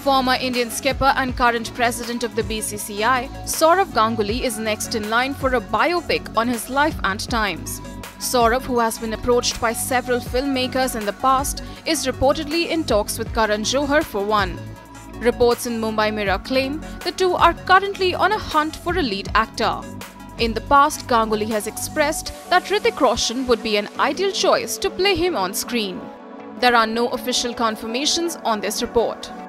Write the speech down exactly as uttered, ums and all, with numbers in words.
Former Indian skipper and current president of the B C C I, Sourav Ganguly is next in line for a biopic on his life and times. Sourav, who has been approached by several filmmakers in the past, is reportedly in talks with Karan Johar for one. Reports in Mumbai Mirror claim the two are currently on a hunt for a lead actor. In the past, Ganguly has expressed that Hrithik Roshan would be an ideal choice to play him on screen. There are no official confirmations on this report.